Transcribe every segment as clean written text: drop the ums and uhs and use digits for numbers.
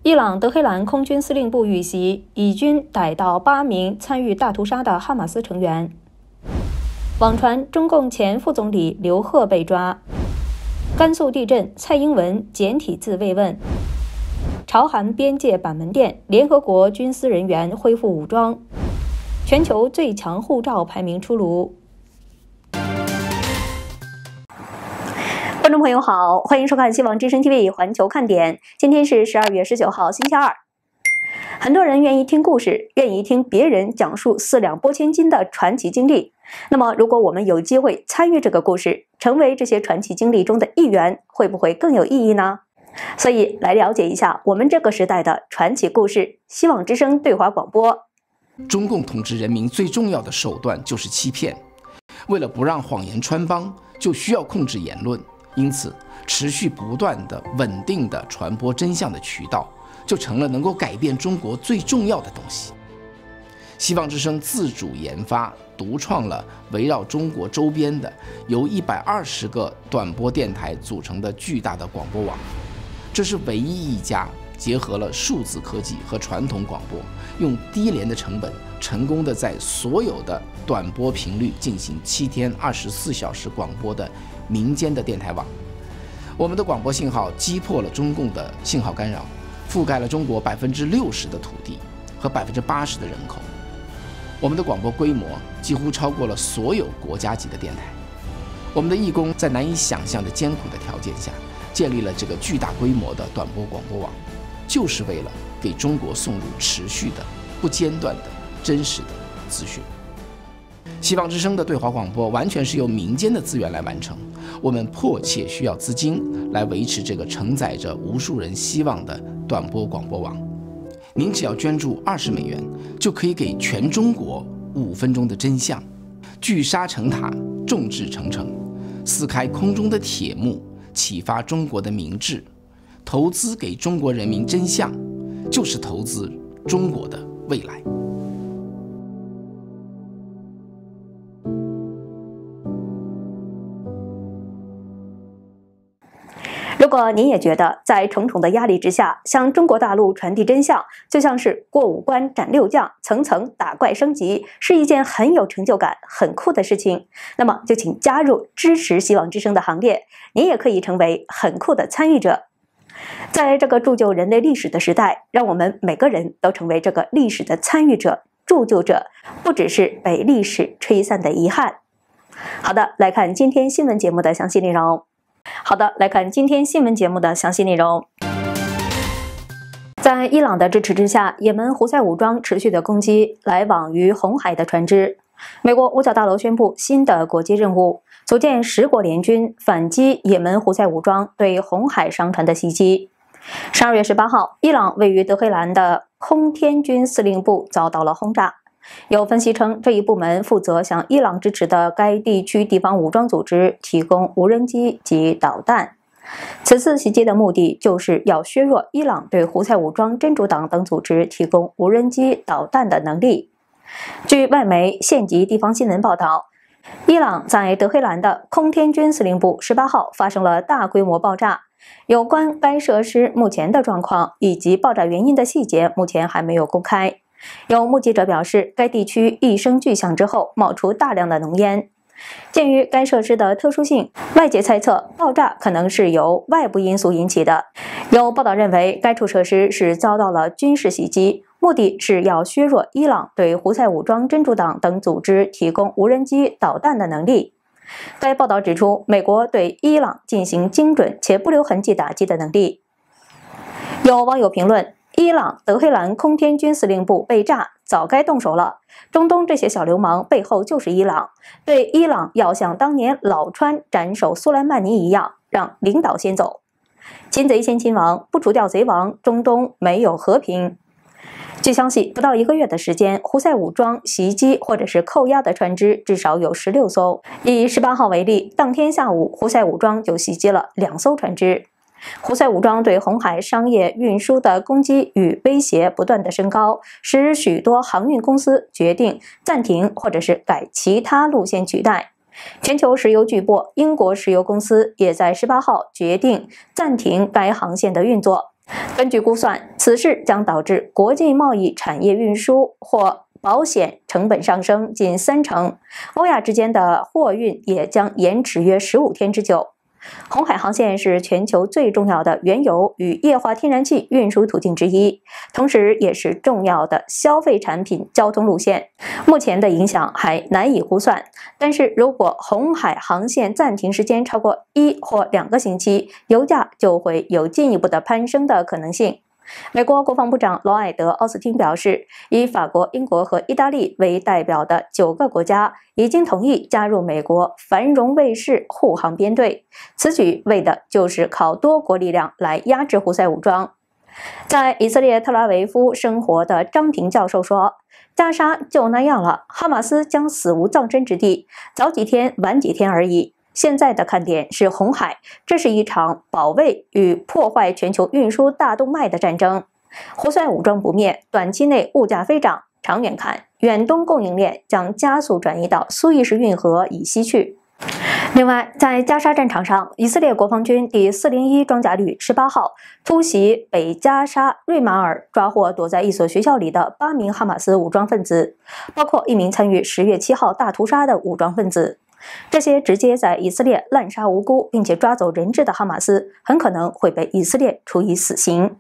伊朗德黑兰空军司令部遇袭，以军逮到8名参与大屠杀的哈马斯成员。网传中共前副总理刘鹤被抓。甘肃地震，蔡英文简体字慰问。朝韩边界板门店，联合国军司人员恢复武装。全球最强护照排名出炉。观众朋友好，欢迎收看希望之声 TV 环球看点。今天是12月19号，星期二。很多人愿意听故事，愿意听别人讲述4两拨千斤的传奇经历。那么，如果我们有机会参与这个故事，成为这些传奇经历中的一员，会不会更有意义呢？所以，来了解一下我们这个时代的传奇故事。希望之声对华广播。 中共统治人民最重要的手段就是欺骗，为了不让谎言穿帮，就需要控制言论。因此，持续不断的、稳定的传播真相的渠道，就成了能够改变中国最重要的东西。希望之声自主研发、独创了围绕中国周边的由120个短波电台组成的巨大的广播网，这是唯一一家结合了数字科技和传统广播，用低廉的成本，成功的在所有的短波频率进行7天24小时广播的民间的电台网。我们的广播信号击破了中共的信号干扰，覆盖了中国60%的土地和80%的人口。我们的广播规模几乎超过了所有国家级的电台。我们的义工在难以想象的艰苦的条件下，建立了这个巨大规模的短波广播网，就是为了给中国送入持续的、不间断的、真实的资讯。希望之声的对华广播完全是由民间的资源来完成，我们迫切需要资金来维持这个承载着无数人希望的短波广播网。您只要捐助20美元，就可以给全中国5分钟的真相，聚沙成塔，众志成城，撕开空中的铁幕，启发中国的明智。投资给中国人民真相，就是投资中国的未来。 如果您也觉得在重重的压力之下，向中国大陆传递真相，就像是过5关斩6将，层层打怪升级，是一件很有成就感、很酷的事情，那么就请加入支持希望之声的行列，您也可以成为很酷的参与者。在这个铸就人类历史的时代，让我们每个人都成为这个历史的参与者、铸就者，不只是被历史吹散的遗憾。好的，来看今天新闻节目的详细内容。在伊朗的支持之下，也门胡塞武装持续的攻击来往于红海的船只。美国五角大楼宣布新的国际任务，组建10国联军反击也门胡塞武装对红海商船的袭击。12月18号，伊朗位于德黑兰的空天军司令部遭到了轰炸。有分析称，这一部门负责向伊朗支持的该地区地方武装组织提供无人机及导弹。此次袭击的目的就是要削弱伊朗对胡塞武装真主党等组织提供无人机导弹的能力。据外媒县级地方新闻报道，伊朗在德黑兰的空天军司令部18号发生了大规模爆炸。有关该设施目前的状况以及爆炸原因的细节，目前还没有公开。有目击者表示，该地区一声巨响之后冒出大量的浓烟。鉴于该设施的特殊性，外界猜测爆炸可能是由外部因素引起的。有报道认为，该处设施是遭到了军事袭击，目的是要削弱伊朗对胡塞武装真主党等组织提供无人机导弹的能力。该报道指出，美国对伊朗进行精准且不留痕迹打击的能力。有网友评论，伊朗德黑兰空天军司令部被炸，早该动手了。中东这些小流氓背后就是伊朗，对伊朗要像当年老川斩首苏莱曼尼一样，让领导先走。擒贼先擒王，不除掉贼王，中东没有和平。据消息，不到1个月的时间，胡塞武装袭击或者是扣押的船只至少有16艘。以18号为例，当天下午，胡塞武装就袭击了2艘船只。胡塞武装对红海商业运输的攻击与威胁不断的升高，使许多航运公司决定暂停或者是改其他路线取代。全球石油巨擘英国石油公司也在18号决定暂停该航线的运作。 根据估算，此事将导致国际贸易产业运输或保险成本上升近30%，欧亚之间的货运也将延迟约15天之久。红海航线是全球最重要的原油与液化天然气运输途径之一，同时也是重要的消费产品交通路线。目前的影响还难以估算，但是如果红海航线暂停时间超过1或2个星期，油价就会有进一步的攀升的可能性。美国国防部长罗埃德·奥斯汀表示，以法国、英国和意大利为代表的9个国家已经同意加入美国繁荣卫士护航编队，此举为的就是靠多国力量来压制胡塞武装。在以色列特拉维夫生活的张平教授说，加沙就那样了，哈马斯将死无葬身之地，早几天晚几天而已。现在的看点是红海，这是一场保卫与破坏全球运输大动脉的战争。胡塞武装不灭，短期内物价飞涨，长远看，远东供应链将加速转移到苏伊士运河以西去。另外，在加沙战场上，以色列国防军第401装甲旅18号突袭北加沙瑞马尔，抓获躲在一所学校里的8名哈马斯武装分子，包括1名参与10月7号大屠杀的武装分子。这些直接在以色列滥杀无辜并且抓走人质的哈马斯，很可能会被以色列处以死刑。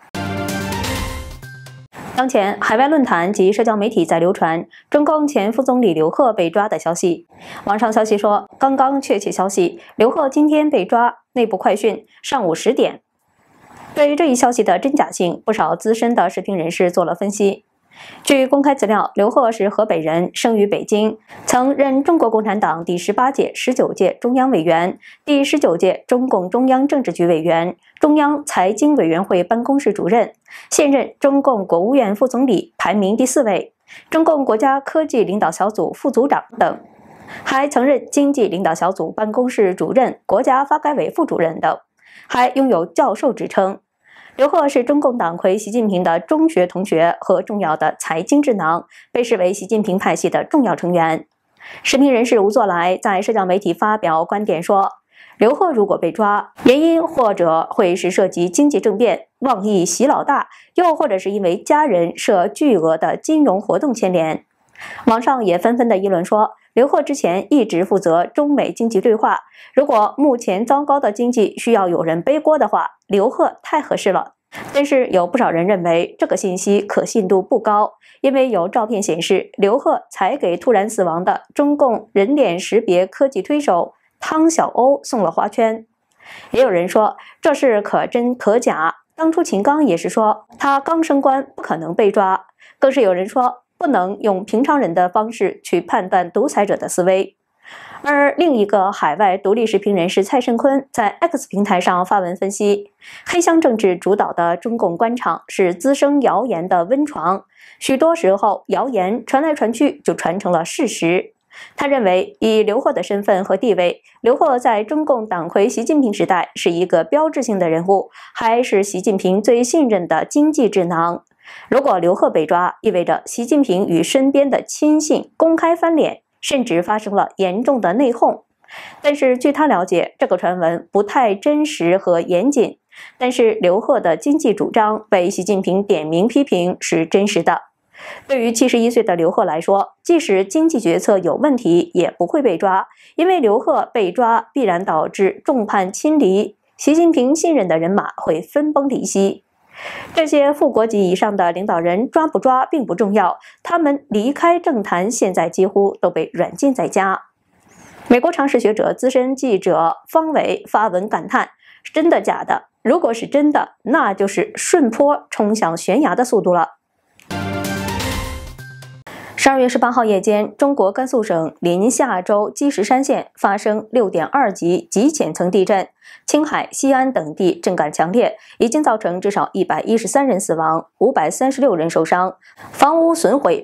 当前，海外论坛及社交媒体在流传中共前副总理刘鹤被抓的消息。网上消息说，刚刚确切消息，刘鹤今天被抓。内部快讯，上午10点。对于这一消息的真假性，不少资深的视听人士做了分析。据公开资料，刘鹤是河北人，生于北京，曾任中国共产党第18届、19届中央委员、第19届中共中央政治局委员、中央财经委员会办公室主任，现任中共国务院副总理，排名第4位，中共国家科技领导小组副组长等，还曾任经济领导小组办公室主任、国家发改委副主任等，还拥有教授之称。刘鹤是中共党魁习近平的中学同学和重要的财经智囊，被视为习近平派系的重要成员。时评人士吴作来在社交媒体发表观点说，刘鹤如果被抓，原因或者会是涉及经济政变、妄议习老大，又或者是因为家人涉巨额的金融活动牵连。网上也纷纷的议论说，刘鹤之前一直负责中美经济对话，如果目前糟糕的经济需要有人背锅的话，刘鹤太合适了。但是有不少人认为这个信息可信度不高，因为有照片显示刘鹤才给突然死亡的中共人脸识别科技推手汤小欧送了花圈。也有人说这是可真可假，当初秦刚也是说他刚升官不可能被抓，更是有人说不能用平常人的方式去判断独裁者的思维。而另一个海外独立时评人士蔡胜坤在 X 平台上发文分析，黑箱政治主导的中共官场是滋生谣言的温床，许多时候谣言传来传去就传成了事实。他认为，以刘鹤的身份和地位，刘鹤在中共党魁习近平时代是一个标志性的人物，还是习近平最信任的经济智囊。如果刘鹤被抓，意味着习近平与身边的亲信公开翻脸，甚至发生了严重的内讧。但是据他了解，这个传闻不太真实和严谨，但是刘鹤的经济主张被习近平点名批评是真实的。对于71岁的刘鹤来说，即使经济决策有问题，也不会被抓，因为刘鹤被抓必然导致众叛亲离，习近平信任的人马会分崩离析。这些副国级以上的领导人抓不抓并不重要，他们离开政坛现在几乎都被软禁在家。美国常识学者资深记者方伟发文感叹，真的假的？如果是真的，那就是顺坡冲向悬崖的速度了。12月18号夜间，中国甘肃省临夏州积石山县发生6.2级极浅层地震，青海、西安等地震感强烈，已经造成至少113人死亡，536人受伤，房屋损毁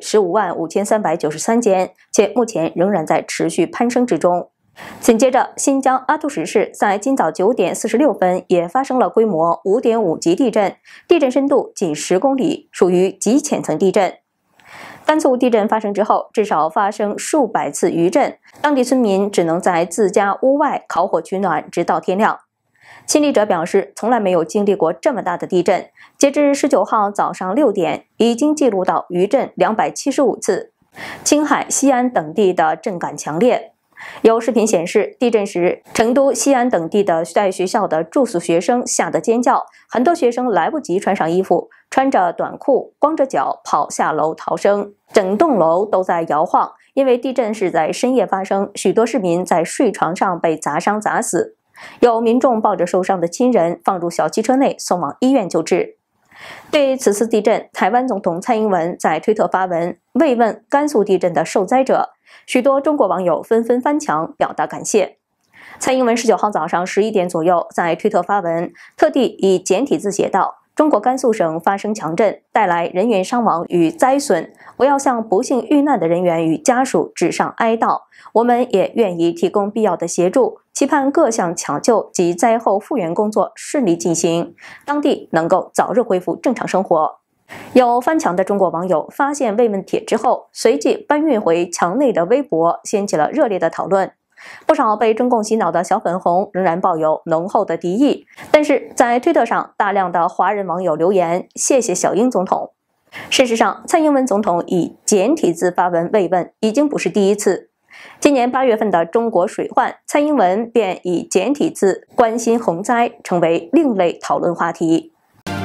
155393间，且目前仍然在持续攀升之中。紧接着，新疆阿图什市在今早9点46分也发生了规模5.5级地震，地震深度仅10公里，属于极浅层地震。甘肃地震发生之后，至少发生数百次余震，当地村民只能在自家屋外烤火取暖，直到天亮。 亲历者表示，从来没有经历过这么大的地震。截至19号早上6点，已经记录到余震275次。青海、西安等地的震感强烈。有视频显示，地震时，成都、西安等地的在学校的住宿学生吓得尖叫，很多学生来不及穿上衣服，穿着短裤，光着脚跑下楼逃生。整栋楼都在摇晃，因为地震是在深夜发生，许多市民在睡床上被砸伤砸死。有民众抱着受伤的亲人放入小汽车内送往医院救治。对此次地震，台湾总统蔡英文在推特发文慰问甘肃地震的受灾者，许多中国网友纷纷翻墙表达感谢。蔡英文19号早上11点左右在推特发文，特地以简体字写道：“中国甘肃省发生强震，带来人员伤亡与灾损，我要向不幸遇难的人员与家属致上哀悼。我们也愿意提供必要的协助，期盼各项抢救及灾后复原工作顺利进行，当地能够早日恢复正常生活。”有翻墙的中国网友发现慰问帖之后，随即搬运回墙内的微博，掀起了热烈的讨论。不少被中共洗脑的小粉红仍然抱有浓厚的敌意，但是在推特上，大量的华人网友留言谢谢小英总统。事实上，蔡英文总统以简体字发文慰问已经不是第一次。今年8月份的中国水患，蔡英文便以简体字关心洪灾，成为另类讨论话题。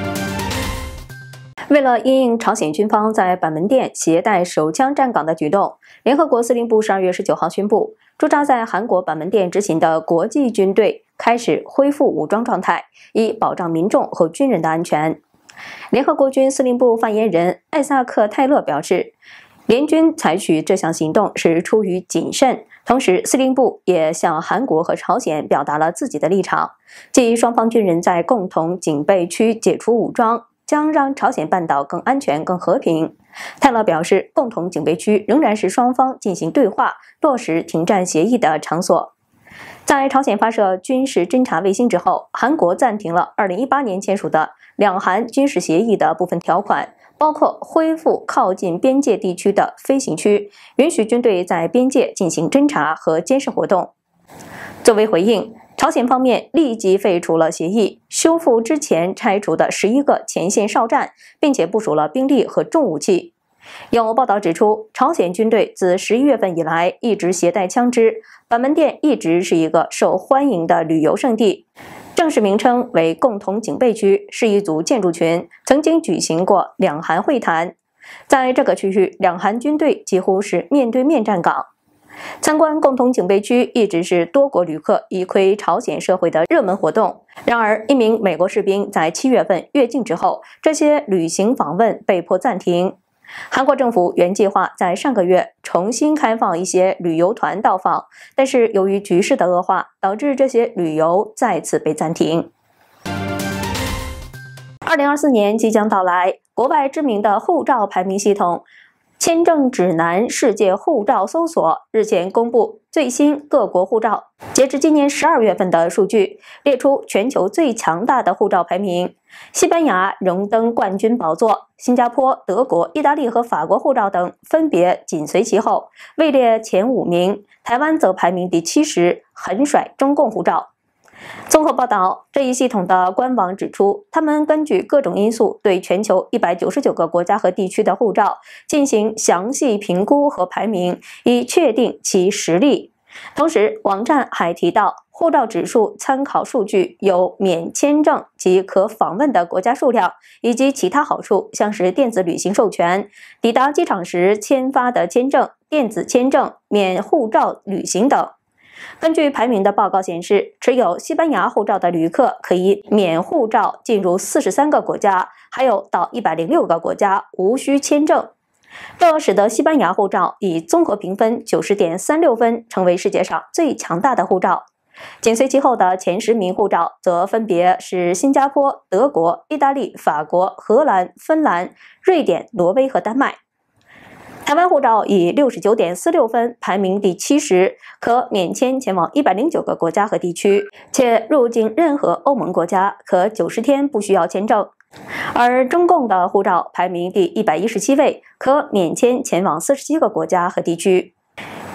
为了因应朝鲜军方在板门店携带手枪站岗的举动，联合国司令部12月19号宣布，驻扎在韩国板门店执勤的国际军队开始恢复武装状态，以保障民众和军人的安全。联合国军司令部发言人艾萨克·泰勒表示，联军采取这项行动是出于谨慎，同时司令部也向韩国和朝鲜表达了自己的立场，即双方军人在共同警备区解除武装，将让朝鲜半岛更安全、更和平。泰勒表示，共同警备区仍然是双方进行对话、落实停战协议的场所。在朝鲜发射军事侦察卫星之后，韩国暂停了2018年签署的两韩军事协议的部分条款，包括恢复靠近边界地区的飞行区，允许军队在边界进行侦察和监视活动。作为回应，朝鲜方面立即废除了协议，修复之前拆除的11个前线哨站，并且部署了兵力和重武器。有报道指出，朝鲜军队自11月份以来一直携带枪支，板门店一直是一个受欢迎的旅游胜地。正式名称为共同警备区，是一组建筑群，曾经举行过两韩会谈。在这个区域，两韩军队几乎是面对面站岗。参观共同警备区一直是多国旅客一窥朝鲜社会的热门活动。然而，一名美国士兵在7月份越境之后，这些旅行访问被迫暂停。韩国政府原计划在上个月重新开放一些旅游团到访，但是由于局势的恶化，导致这些旅游再次被暂停。2024年即将到来，国外知名的护照排名系统签证指南世界护照搜索日前公布最新各国护照截至今年12月份的数据，列出全球最强大的护照排名。西班牙荣登冠军宝座，新加坡、德国、意大利和法国护照等分别紧随其后，位列前5名。台湾则排名第70，横甩中共护照。综合报道，这一系统的官网指出，他们根据各种因素对全球199个国家和地区的护照进行详细评估和排名，以确定其实力。同时，网站还提到，护照指数参考数据有免签证及可访问的国家数量，以及其他好处，像是电子旅行授权、抵达机场时签发的签证、电子签证、免护照旅行等。根据排名的报告显示，持有西班牙护照的旅客可以免护照进入43个国家，还有到106个国家无需签证。这使得西班牙护照以综合评分90.36分成为世界上最强大的护照。紧随其后的前10名护照则分别是新加坡、德国、意大利、法国、荷兰、芬兰、瑞典、挪威和丹麦。台湾护照以69.46分排名第70，可免签前往109个国家和地区，且入境任何欧盟国家可90天不需要签证。而中共的护照排名第117位，可免签前往47个国家和地区。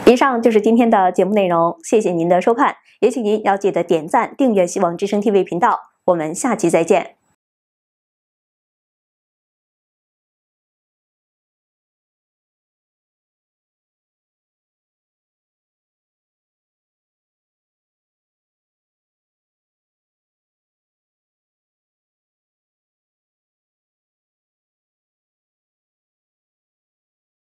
以上就是今天的节目内容，谢谢您的收看，也请您要记得点赞、订阅希望之声 TV 频道，我们下期再见。